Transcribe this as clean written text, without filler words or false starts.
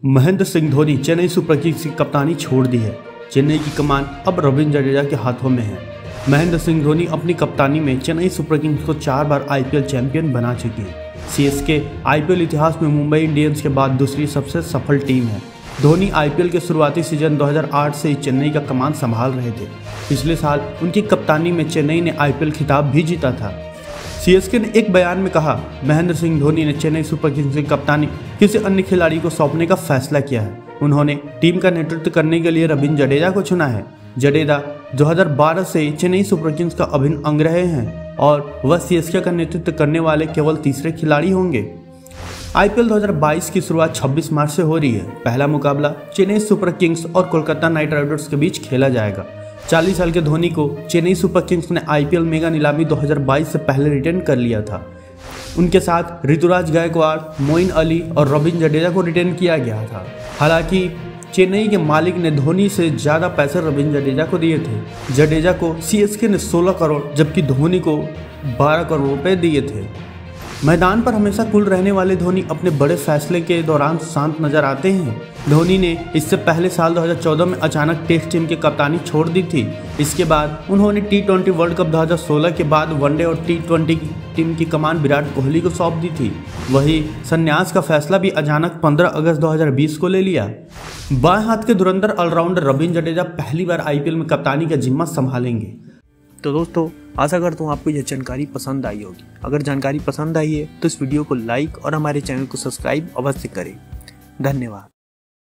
Mahendra Singh Dhoni Chennai super kings की कप्तानी छोड़ दी है। चेन्नई की कमान अब रविंद्र जडेजा के हाथों में है। महेंद्र सिंह धोनी अपनी कप्तानी में चेन्नई सुपर किंग्स को 4 बार आईपीएल चैंपियन बना चुकी है। सीएसके आईपीएल इतिहास में मुंबई इंडियंस के बाद दूसरी सबसे सफल टीम है। धोनी आईपीएल के शुरुआती सीजन 2008 से ही चेन्नई का कमान संभाल रहे थे। पिछले साल उनकी कप्तानी में चेन्नई ने आईपीएल खिताब भी जीता था। सीएसके ने एक बयान में कहा, महेंद्र सिंह धोनी ने चेन्नई सुपर किंग्स की कप्तानी किसी अन्य खिलाड़ी को सौंपने का फैसला किया है। उन्होंने टीम का नेतृत्व करने के लिए रविंद्र जडेजा को चुना है। जडेजा 2012 से चेन्नई सुपर किंग्स का अभिन्न अंग रहे हैं और वह सीएसके का नेतृत्व करने वाले केवल तीसरे खिलाड़ी होंगे। आईपीएल 2022 की शुरुआत 26 मार्च से हो रही है। पहला मुकाबला चेन्नई सुपर किंग्स और कोलकाता नाइट राइडर्स के बीच खेला जाएगा। 40 साल के धोनी को चेन्नई सुपर किंग्स ने आईपीएल मेगा नीलामी 2022 से पहले रिटेन कर लिया था। उनके साथ ऋतुराज गायकवाड़, मोइन अली और रविंद्र जडेजा को रिटेन किया गया था। हालांकि चेन्नई के मालिक ने धोनी से ज़्यादा पैसे रविंद्र जडेजा को दिए थे। जडेजा को सीएसके ने 16 करोड़ जबकि धोनी को 12 करोड़ रुपए दिए थे। मैदान पर हमेशा कूल रहने वाले धोनी अपने बड़े फैसले के दौरान शांत नजर आते हैं। धोनी ने इससे पहले साल 2014 में अचानक टेस्ट टीम की कप्तानी छोड़ दी थी। इसके बाद उन्होंने T20 वर्ल्ड कप 2016 के बाद वनडे और T20 टीम की कमान विराट कोहली को सौंप दी थी। वही संन्यास का फैसला भी अचानक 15 अगस्त 2020 को ले लिया। बाएं हाथ के धुरंधर ऑलराउंडर रविंद्र जडेजा पहली बार आईपीएल में कप्तानी का जिम्मा संभालेंगे। तो दोस्तों, आशा करता हूँ आपको यह जानकारी पसंद आई होगी। अगर जानकारी पसंद आई है तो इस वीडियो को लाइक और हमारे चैनल को सब्सक्राइब अवश्य करें। धन्यवाद।